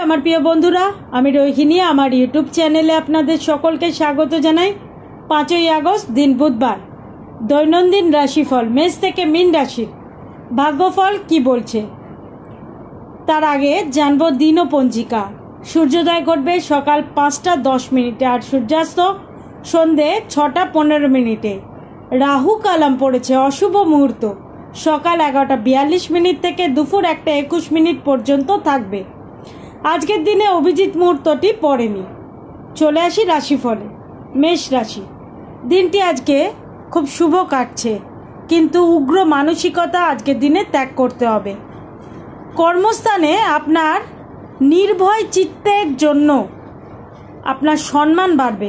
আমার প্রিয় বন্ধুরা, আমি রোহিণী। আমার ইউটিউব চ্যানেলে আপনাদের সকলকে স্বাগত জানাই। 5ই আগস্ট দিন বুধবার, দৈনন্দিন রাশিফল মেষ থেকে মীন রাশির ভাগ্যফল কি বলছে তার আগে জানবো দিন ও পঞ্জিকা। সূর্যোদয় ঘটবে সকাল 5টা 10 মিনিটে আর সূর্যাস্ত সন্ধে 6টা 15 মিনিটে। রাহু কালাম পড়েছে অশুভ মুহূর্ত সকাল 11টা 42 মিনিট থেকে দুপুর 1টা 21 মিনিট পর্যন্ত থাকবে। আজকের দিনে অভিজিৎ মুহূর্তটি পড়েনি। চলে আসি রাশিফলে। মেষ রাশি, দিনটি আজকে খুব শুভ কাটছে, কিন্তু উগ্র মানসিকতা আজকের দিনে ত্যাগ করতে হবে। কর্মস্থানে আপনার নির্ভয় চিত্তের জন্য আপনার সম্মান বাড়বে।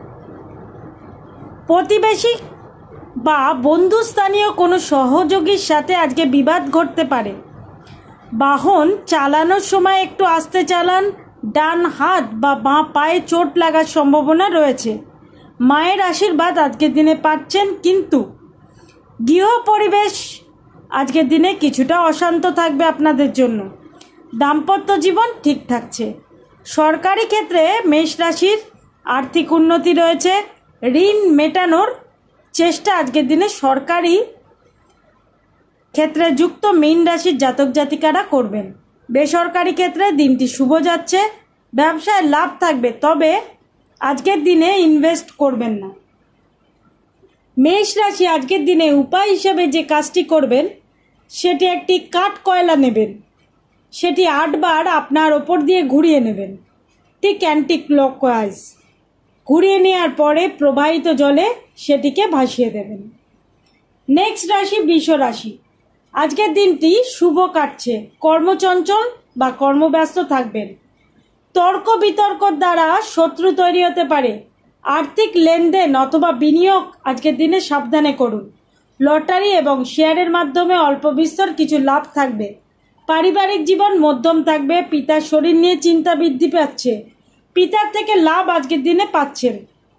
প্রতিবেশী বা বন্ধুস্থানীয় কোনো সহযোগীর সাথে আজকে বিবাদ ঘটতে পারে। বাহন চালানোর সময় একটু আস্তে চালান। ডান হাত বা বাঁ পায়ে চোট লাগার সম্ভাবনা রয়েছে। মায়ের আশীর্বাদ আজকের দিনে পাচ্ছেন, কিন্তু গৃহ পরিবেশ আজকের দিনে কিছুটা অশান্ত থাকবে আপনাদের জন্য। দাম্পত্য জীবন ঠিক থাকছে। সরকারি ক্ষেত্রে মেষ রাশির আর্থিক উন্নতি রয়েছে। ঋণ মেটানোর চেষ্টা আজকের দিনে সরকারি ক্ষেত্রে যুক্ত মীন রাশির জাতক জাতিকারা করবেন। বেসরকারি ক্ষেত্রে দিনটি শুভ যাচ্ছে। ব্যবসায় লাভ থাকবে, তবে আজকের দিনে ইনভেস্ট করবেন না। মেষ রাশি আজকের দিনে উপায় হিসেবে যে কাজটি করবেন সেটি একটি কাঠ কয়লা নেবেন, সেটি 8 বার আপনার ওপর দিয়ে ঘুরিয়ে নেবেন, ঠিক অ্যান্টি ক্লকওয়াইজ। ঘুরিয়ে নেওয়ার পরে প্রবাহিত জলে সেটিকে ভাসিয়ে দেবেন। নেক্সট রাশি বৃষ রাশি, আজকের দিনটি শুভ কাটছে। কর্মচঞ্চল বা কর্মব্যস্ত থাকবেন। তর্ক বিতর্কর দ্বারা শত্রু তৈরি হতে পারে। আর্থিক লেনদেন অথবা বিনিয়োগ আজকের দিনে সাবধানে করুন। লটারি এবং শেয়ারের মাধ্যমে অল্প বিস্তর কিছু লাভ থাকবে। পারিবারিক জীবন মধ্যম থাকবে। পিতার শরীর নিয়ে চিন্তা বৃদ্ধি পাচ্ছে। পিতার থেকে লাভ আজকের দিনে পাচ্ছেন।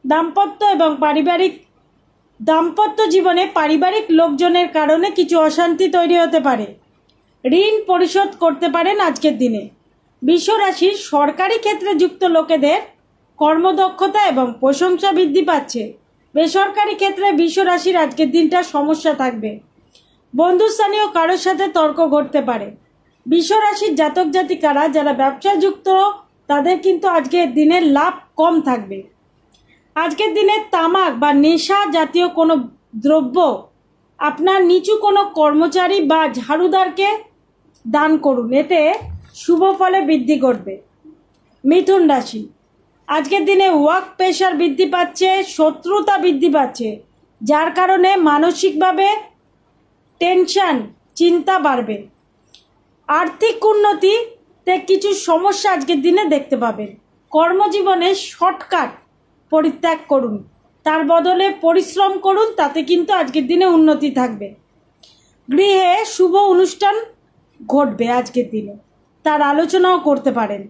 দাম্পত্য জীবনে পারিবারিক লোকজনের কারণে কিছু অশান্তি তৈরি হতে পারে। ঋণ পরিশোধ করতে পারেন আজকের দিনে। বৃষ রাশির সরকারি ক্ষেত্রে যুক্ত লোকেদের কর্মদক্ষতা এবং প্রশংসা বৃদ্ধি পাচ্ছে। বেসরকারি ক্ষেত্রে বৃষ রাশির আজকের দিনটা সমস্যা থাকবে। বন্ধুস্থানীয় কারোর সাথে তর্ক ঘটতে পারে। বৃষ রাশির জাতক জাতিকারা যারা ব্যবসায় যুক্ত তাদের কিন্তু আজকের দিনের লাভ কম থাকবে। আজকের দিনে তামাক বা নেশা জাতীয় কোনো দ্রব্য আপনার নিচু কোনো কর্মচারী বা ঝাড়ুদারকে দান করুন, এতে শুভ ফলে বৃদ্ধি ঘটবে। মিথুন রাশি, আজকের দিনে ওয়ার্ক প্রেশার বৃদ্ধি পাচ্ছে, শত্রুতা বৃদ্ধি পাচ্ছে, যার কারণে মানসিকভাবে টেনশন চিন্তা বাড়বে। আর্থিক উন্নতিতে কিছু সমস্যা আজকের দিনে দেখতে পাবেন। কর্মজীবনে শর্টকাট পরিত্যাগ করুন, তার বদলে পরিশ্রম করুন, তাতে কিন্তু আজকের দিনে উন্নতি থাকবে। গৃহে শুভ অনুষ্ঠান ঘটবে আজকের দিনে, তার আলোচনাও করতে পারেন,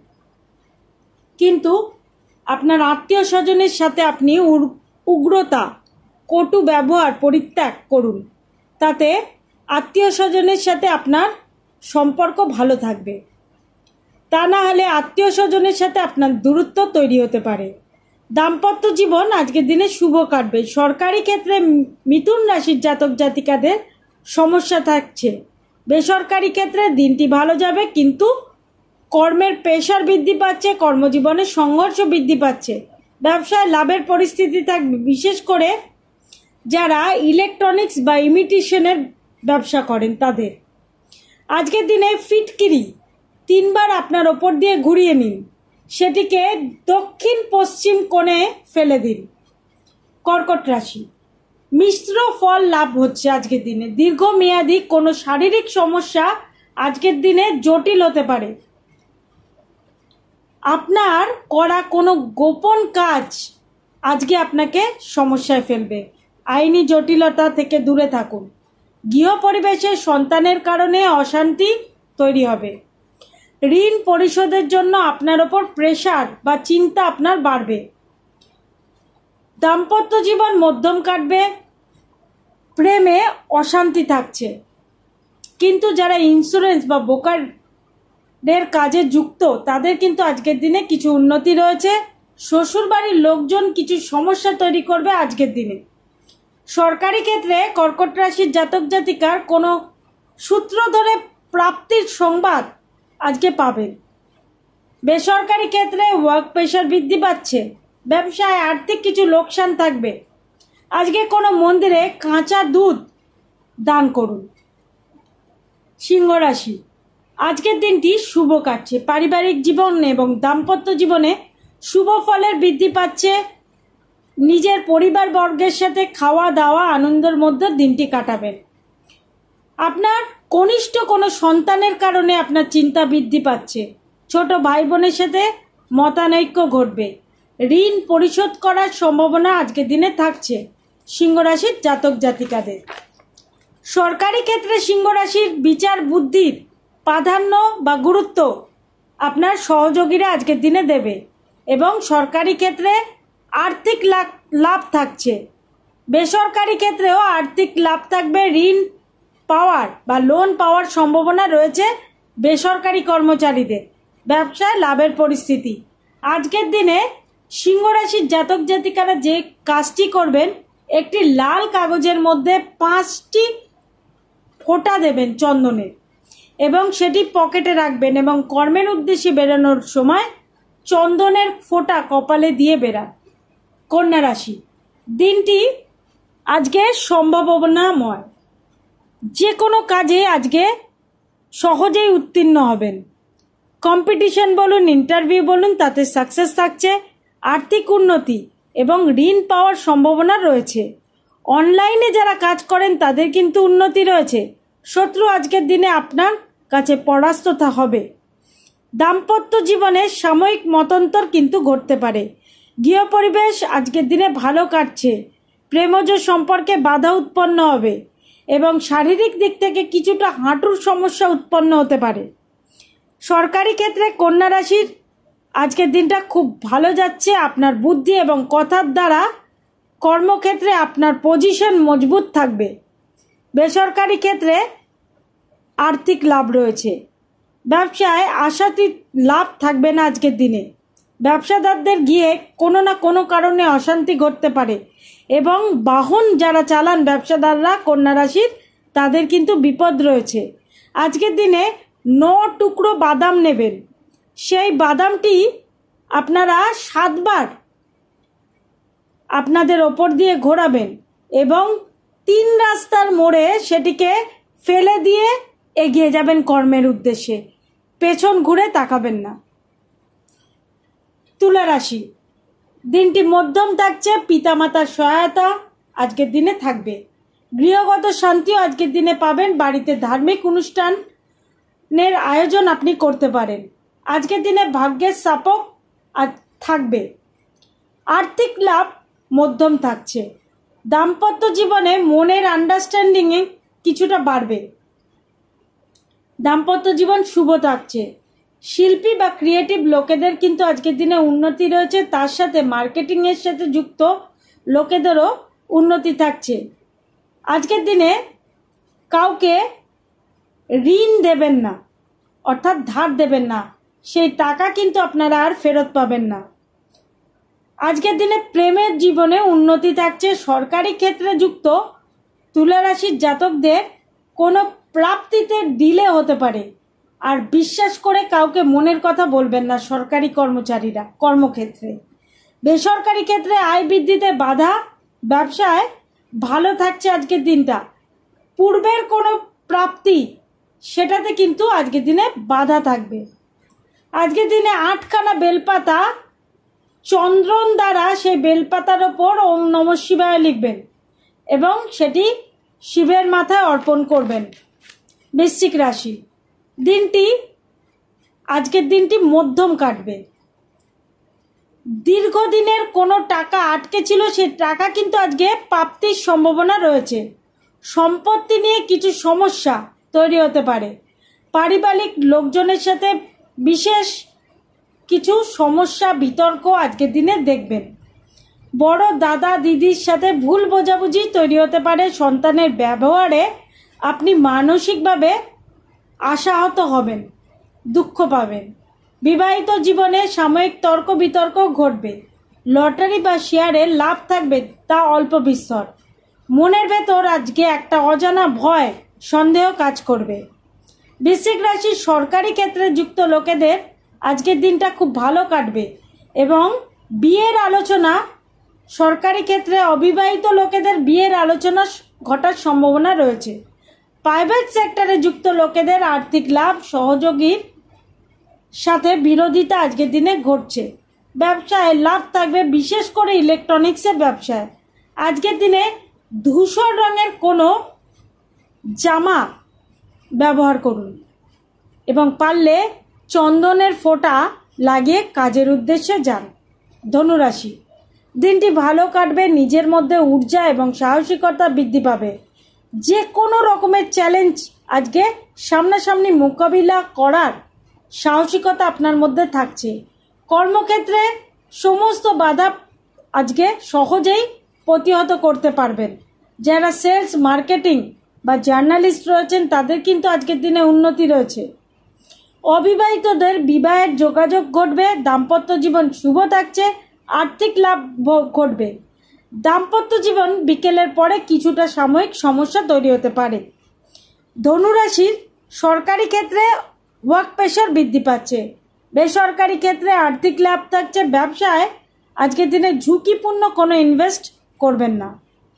কিন্তু আপনার আত্মীয় স্বজনের সাথে আপনি উগ্রতা কটু ব্যবহার পরিত্যাগ করুন, তাতে আত্মীয় স্বজনের সাথে আপনার সম্পর্ক ভালো থাকবে। তা না হলে আত্মীয় স্বজনের সাথে আপনার দূরত্ব তৈরি হতে পারে। দাম্পত্য জীবন আজকের দিনে শুভ কাটবে। সরকারি ক্ষেত্রে মিথুন রাশির জাতক জাতিকাদের সমস্যা থাকছে। বেসরকারি ক্ষেত্রে দিনটি ভালো যাবে, কিন্তু কর্মের প্রেশার বৃদ্ধি পাচ্ছে, কর্মজীবনে সংঘর্ষ বৃদ্ধি পাচ্ছে। ব্যবসায় লাভের পরিস্থিতি থাকবে, বিশেষ করে যারা ইলেকট্রনিক্স বা ইমিটেশনের ব্যবসা করেন তাদের। আজকের দিনে ফিটকিরি 3 বার আপনার ওপর দিয়ে ঘুরিয়ে নিন, সেটিকে দক্ষিণ পশ্চিম কোণে ফেলে দিন। কর্কট রাশি, মিশ্র ফল লাভ হচ্ছে আজকের দিনে। দীর্ঘমেয়াদী কোনো শারীরিক সমস্যা আজকের দিনে জটিল হতে পারে। আপনার করা কোনো গোপন কাজ আজকে আপনাকে সমস্যায় ফেলবে। আইনি জটিলতা থেকে দূরে থাকুন। গৃহ পরিবেশে সন্তানের কারণে অশান্তি তৈরি হবে। ঋণ পরিশোধের জন্য আপনার ওপর প্রেশার বা চিন্তা আপনার বাড়বে। দাম্পত্য জীবন মধ্যম কাটবে। প্রেমে অশান্তি থাকছে, কিন্তু যারা ইন্স্যুরেন্স বা ব্রোকার দের কাজে যুক্ত তাদের কিন্তু আজকের দিনে কিছু উন্নতি রয়েছে। শ্বশুরবাড়ির লোকজন কিছু সমস্যা তৈরি করবে আজকের দিনে। সরকারি ক্ষেত্রে কর্কট রাশির জাতক জাতিকার কোনো সূত্র ধরে প্রাপ্তির সংবাদ আজকে পাবেন। বেসরকারি ক্ষেত্রে ওয়ার্ক প্রেশার বৃদ্ধি পাচ্ছে। ব্যবসায় আর্থিক কিছু লোকসান থাকবে। আজকে কোনো মন্দিরে কাঁচা দুধ দান করুন। সিংহ রাশি, আজকের দিনটি শুভ কাটছে। পারিবারিক জীবন এবং দাম্পত্য জীবনে শুভ ফলের বৃদ্ধি পাচ্ছে। নিজের পরিবার বর্গের সাথে খাওয়া দাওয়া আনন্দের মধ্যে দিনটি কাটাবেন। আপনার কনিষ্ঠ কোনো সন্তানের কারণে আপনার চিন্তা বৃদ্ধি পাচ্ছে। ছোট ভাই বোনের সাথে মতানৈক্য ঘটবে। ঋণ পরিশোধ করার সম্ভাবনা আজকের দিনে থাকছে সিংহ রাশির জাতক জাতিকাদের। সরকারি ক্ষেত্রে সিংহ রাশির বিচার বুদ্ধির প্রাধান্য বা গুরুত্ব আপনার সহযোগীরা আজকের দিনে দেবে এবং সরকারি ক্ষেত্রে আর্থিক লাভ থাকছে। বেসরকারি ক্ষেত্রেও আর্থিক লাভ থাকবে। ঋণ পাওয়ার বা লোন পাওয়ার সম্ভাবনা রয়েছে বেসরকারি কর্মচারীদের। ব্যবসায় লাভের পরিস্থিতি। আজকের দিনে সিংহ রাশির জাতক জাতিকারা যে কাজটি করবেন, একটি লাল কাগজের মধ্যে 5টি ফোঁটা দেবেন চন্দনের এবং সেটি পকেটে রাখবেন এবং কর্মের উদ্দেশ্যে বেরোনোর সময় চন্দনের ফোঁটা কপালে দিয়ে বেরান। কন্যা রাশি, দিনটি আজকে সম্ভাবনাময়। যে কোনো কাজে আজকে সহজেই উত্তীর্ণ হবেন। কম্পিটিশন বলুন, ইন্টারভিউ বলুন, তাতে সাকসেস থাকছে। আর্থিক উন্নতি এবং ঋণ পাওয়ার সম্ভাবনা রয়েছে। অনলাইনে যারা কাজ করেন তাদের কিন্তু উন্নতি রয়েছে। শত্রু আজকের দিনে আপনার কাছে পরাস্ত হবে। দাম্পত্য জীবনে সাময়িক মতান্তর কিন্তু ঘটতে পারে। গৃহ পরিবেশ আজকের দিনে ভালো কাটছে। প্রেমজ সম্পর্কে বাধা উৎপন্ন হবে এবং শারীরিক দিক থেকে কিছুটা হাঁটুর সমস্যা উৎপন্ন হতে পারে। সরকারি ক্ষেত্রে কন্যা রাশির আজকের দিনটা খুব ভালো যাচ্ছে। আপনার বুদ্ধি এবং কথার দ্বারা কর্মক্ষেত্রে আপনার পজিশন মজবুত থাকবে। বেসরকারি ক্ষেত্রে আর্থিক লাভ রয়েছে। ব্যবসায় আশাতীত লাভ থাকবে না আজকের দিনে। ব্যবসাদারদের গিয়ে কোনো না কোনো কারণে অশান্তি ঘটতে পারে এবং বাহন যারা চালান ব্যবসাদাররা কন্যা রাশির, তাদের কিন্তু বিপদ রয়েছে। আজকের দিনে 9 টুকরো বাদাম নেবেন। সেই বাদামটি আপনারা 7 বার আপনাদের ওপর দিয়ে ঘোরাবেন এবং 3 রাস্তার মোড়ে সেটিকে ফেলে দিয়ে এগিয়ে যাবেন কর্মের উদ্দেশ্যে। পেছন ঘুরে তাকাবেন না। তুলা রাশি, দিনটি মধ্যম থাকছে। পিতামাতার সহায়তা আজকের দিনে থাকবে। গৃহগত শান্তিও আজকের দিনে পাবেন। বাড়িতে ধার্মিক অনুষ্ঠানের আয়োজন আপনি করতে পারেন। আজকের দিনে ভাগ্যের সাপোক থাকবে। আর্থিক লাভ মধ্যম থাকছে। দাম্পত্য জীবনে মনের আন্ডারস্ট্যান্ডিংয়ে কিছুটা বাড়বে। দাম্পত্য জীবন শুভ থাকছে। শিল্পী বা ক্রিয়েটিভ লোকেদের কিন্তু আজকের দিনে উন্নতি রয়েছে। তার সাথে মার্কেটিংয়ের সাথে যুক্ত লোকেদেরও উন্নতি থাকছে। আজকের দিনে কাউকে ঋণ দেবেন না, অর্থাৎ ধার দেবেন না। সেই টাকা কিন্তু আপনারা আর ফেরত পাবেন না। আজকের দিনে প্রেমের জীবনে উন্নতি থাকছে। সরকারি ক্ষেত্রে যুক্ত তুলা রাশির জাতকদের কোনো প্রাপ্তিতে ডিলে হতে পারে। আর বিশ্বাস করে কাউকে মনের কথা বলবেন না সরকারি কর্মচারীরা কর্মক্ষেত্রে। বেসরকারি ক্ষেত্রে আয় বৃদ্ধিতে বাধা। ব্যবসায় ভালো থাকছে আজকের দিনটা। পূর্বের কোনো প্রাপ্তি সেটাতে কিন্তু আজকের দিনে বাধা থাকবে। আজকের দিনে 8খানা বেলপাতা চন্দন দ্বারা সেই বেলপাতার ওপর ওম নমঃ শিবায় লিখবেন এবং সেটি শিবের মাথায় অর্পণ করবেন। বৃশ্চিক রাশি, আজকের দিনটি মধ্যম কাটবে। দীর্ঘদিনের কোনো টাকা আটকে ছিল, সেই টাকা কিন্তু আজকে প্রাপ্তির সম্ভাবনা রয়েছে। সম্পত্তি নিয়ে কিছু সমস্যা তৈরি হতে পারে। পারিবারিক লোকজনের সাথে বিশেষ কিছু সমস্যা বিতর্ক আজকের দিনে দেখবেন। বড় দাদা দিদির সাথে ভুল বোঝাবুঝি তৈরি হতে পারে। সন্তানের ব্যবহারে আপনি মানসিকভাবে আশাহত হবেন। দুঃখ পাবেন। বিবাহিত জীবনে সাময়িক তর্ক বিতর্ক ঘটবে। লটারি বা শেয়ারে লাভ থাকবে, তা অল্প বিস্তর। মনের ভেতর আজকে একটা অজানা ভয় সন্দেহ কাজ করবে। বৃশ্চিক রাশির সরকারি ক্ষেত্রে যুক্ত লোকেদের আজকের দিনটা খুব ভালো কাটবে এবং বিয়ের আলোচনা, সরকারি ক্ষেত্রে অবিবাহিত লোকেদের বিয়ের আলোচনা ঘটার সম্ভাবনা রয়েছে। প্রাইভেট সেক্টরে যুক্ত লোকেদের আর্থিক লাভ, সহযোগীর সাথে বিরোধিতা আজকের দিনে ঘটছে। ব্যবসায় লাভ থাকবে, বিশেষ করে ইলেকট্রনিক্সের ব্যবসায়। আজকের দিনে ধূসর রঙের কোনো জামা ব্যবহার করুন এবং পারলে চন্দনের ফোঁটা লাগিয়ে কাজের উদ্দেশ্যে যান। ধনুরাশি, দিনটি ভালো কাটবে। নিজের মধ্যে ঊর্জা এবং সাহসিকতা বৃদ্ধি পাবে। যে কোনো রকমের চ্যালেঞ্জ আজকে সামনাসামনি মোকাবিলা করার সাহসিকতা আপনার মধ্যে থাকছে। কর্মক্ষেত্রে সমস্ত বাধা আজকে সহজেই প্রতিহত করতে পারবেন। যারা সেলস, মার্কেটিং বা জার্নালিস্ট রয়েছেন তাদের কিন্তু আজকের দিনে উন্নতি রয়েছে। অবিবাহিতদের বিবাহের যোগাযোগ ঘটবে। দাম্পত্য জীবন শুভ থাকছে। আর্থিক লাভ ঘটবে। দাম্পত্য জীবন বিকেলের পরে কিছুটা সাময়িক সমস্যা তৈরি হতে পারে। ধনুরাশির সরকারি ক্ষেত্রে ওয়ার্ক প্রেশার বৃদ্ধি পাচ্ছে। বেসরকারি ক্ষেত্রে আর্থিক লাভ থাকছে। ব্যবসায় আজকের দিনে ঝুঁকিপূর্ণ কোনো ইনভেস্ট করবেন না।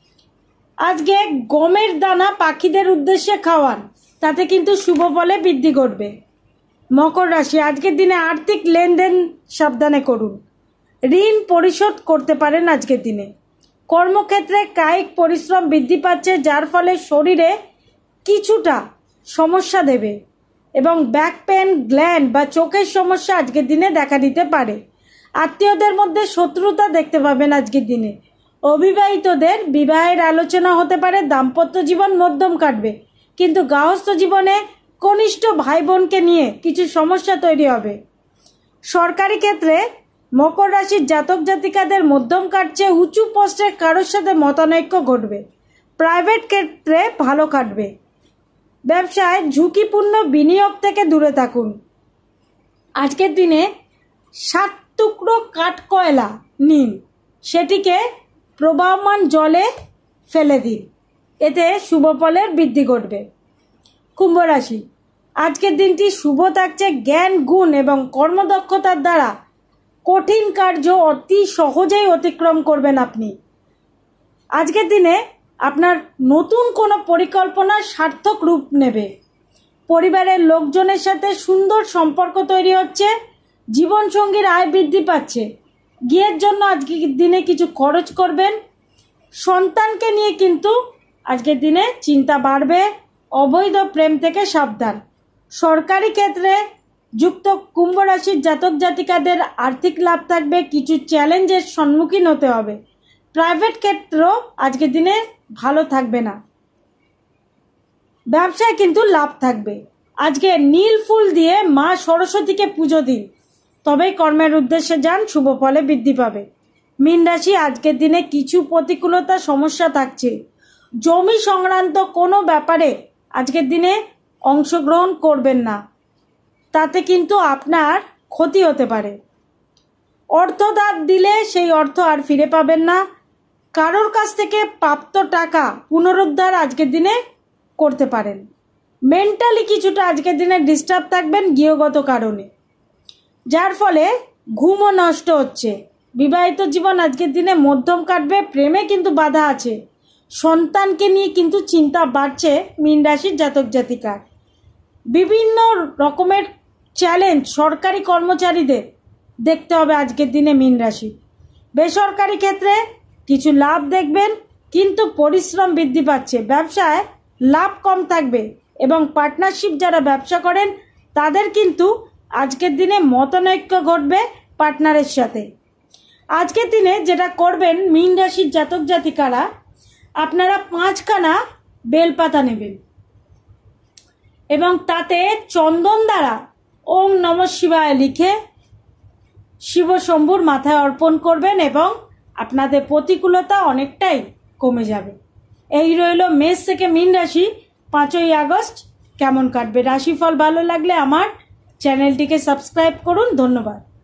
আজকে গমের দানা পাখিদের উদ্দেশ্যে খাওয়ান, তাতে কিন্তু শুভ ফলে বৃদ্ধি ঘটবে। মকর রাশি, আজকের দিনে আর্থিক লেনদেন সাবধানে করুন। ঋণ পরিশোধ করতে পারেন আজকের দিনে। কর্মক্ষেত্রে কায়িক পরিশ্রম বৃদ্ধি পাচ্ছে, যার ফলে শরীরে কিছুটা সমস্যা দেবে এবং ব্যাক পেন, গ্ল্যান্ড বা চোখের সমস্যা আজকের দিনে দেখা দিতে পারে। আত্মীয়দের মধ্যে শত্রুতা দেখতে পাবেন আজকের দিনে। অবিবাহিতদের বিবাহের আলোচনা হতে পারে। দাম্পত্য জীবন মধ্যম কাটবে, কিন্তু গৃহস্থ জীবনে কনিষ্ঠ ভাই বোনকে নিয়ে কিছু সমস্যা তৈরি হবে। সরকারি ক্ষেত্রে মকর রাশির জাতক জাতিকাদের মধ্যম কাটছে। উঁচু পোস্টে কারোর সাথে মতানৈক্য ঘটবে। প্রাইভেট ক্ষেত্রে ভালো কাটবে। ব্যবসায় ঝুঁকিপূর্ণ বিনিয়োগ থেকে দূরে থাকুন। আজকের দিনে 7 টুকরো কাঠকয়লা নিন, সেটিকে প্রবাহমান জলে ফেলে দিন, এতে শুভ ফলের বৃদ্ধি ঘটবে। কুম্ভ রাশি, আজকের দিনটি শুভ থাকছে। জ্ঞান, গুণ এবং কর্মদক্ষতার দ্বারা কঠিন কার্য অতি সহজেই অতিক্রম করবেন আপনি। আজকের দিনে আপনার নতুন কোনো পরিকল্পনা সার্থক রূপ নেবে। পরিবারের লোকজনের সাথে সুন্দর সম্পর্ক তৈরি হচ্ছে। জীবনসঙ্গীর আয় বৃদ্ধি পাচ্ছে। বিয়ের জন্য আজকের দিনে কিছু খরচ করবেন। সন্তানকে নিয়ে কিন্তু আজকের দিনে চিন্তা বাড়বে। অবৈধ প্রেম থেকে সাবধান। সরকারি ক্ষেত্রে যুক্ত কুম্ভ রাশির জাতক জাতিকাদের আর্থিক লাভ থাকবে। কিছু চ্যালেঞ্জের সম্মুখীন হতে হবে। প্রাইভেট ক্ষেত্র আজকের দিনে ভালো থাকবে না। ব্যবসায় কিন্তু লাভ থাকবে। আজকে নীল ফুল দিয়ে মা সরস্বতীকে পুজো দিন, তবেই কর্মের উদ্দেশ্যে যান, শুভ ফলে বৃদ্ধি পাবে। মীন রাশি, আজকের দিনে কিছু প্রতিকূলতা সমস্যা থাকছে। জমি সংক্রান্ত কোনো ব্যাপারে আজকের দিনে অংশগ্রহণ করবেন না, তাতে কিন্তু আপনার ক্ষতি হতে পারে। অর্থ ধার দিলে সেই অর্থ আর ফিরে পাবেন না। কারোর কাছ থেকে প্রাপ্ত টাকা পুনরুদ্ধার আজকের দিনে করতে পারেন। মেন্টালি কিছুটা আজকের দিনে ডিস্টার্ব থাকবেন গৃহগত কারণে, যার ফলে ঘুমও নষ্ট হচ্ছে। বিবাহিত জীবন আজকের দিনে মধ্যম কাটবে। প্রেমে কিন্তু বাধা আছে। সন্তানকে নিয়ে কিন্তু চিন্তা বাড়ছে মীন রাশির জাতক জাতিকার। বিভিন্ন রকমের চ্যালেঞ্জ সরকারি কর্মচারীদের দেখতে হবে আজকের দিনে মীন রাশি। বেসরকারি ক্ষেত্রে কিছু লাভ দেখবেন, কিন্তু পরিশ্রম বৃদ্ধি পাচ্ছে। ব্যবসায় লাভ কম থাকবে এবং পার্টনারশিপ যারা ব্যবসা করেন তাদের কিন্তু আজকের দিনে মতানৈক্য ঘটবে পার্টনারের সাথে। আজকের দিনে যেটা করবেন মীন রাশির জাতক জাতিকারা, আপনারা 5খানা বেলপাতা নেবেন এবং তাতে চন্দন দ্বারা ওম নমঃ শিবায় লিখে শিব শম্ভুর মাথায় অর্পণ করবেন এবং আপনাদের প্রতিকূলতা অনেকটাই কমে যাবে। এই রইল মেষ থেকে মীন রাশি 5ই আগস্ট কেমন কাটবে। রাশিফল ভালো লাগলে আমার চ্যানেলটিকে সাবস্ক্রাইব করুন। ধন্যবাদ।